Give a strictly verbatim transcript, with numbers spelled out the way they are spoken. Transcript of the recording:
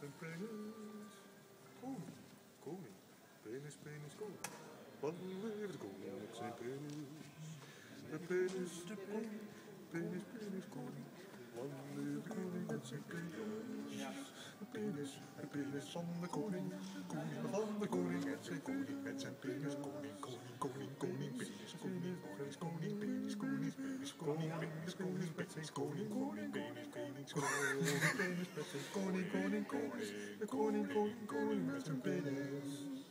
zijn penis. Koning, koning, penis, penis, koning. Lang leven de koning met zijn penis. De penis, de koning, penis, penis, koning. Lang leven de koning met zijn penis. De penis, de penis van de koning. Koning van de koning met zijn koning met zijn penis. Koning, koning, koning, koning, penis, koning, koning, koning, penis, koning, penis, koning, penis, koning, penis, koning, koning, penis, penis, koning, penis, penis, koning, koning, koning, de koning, koning, koning met zijn penis.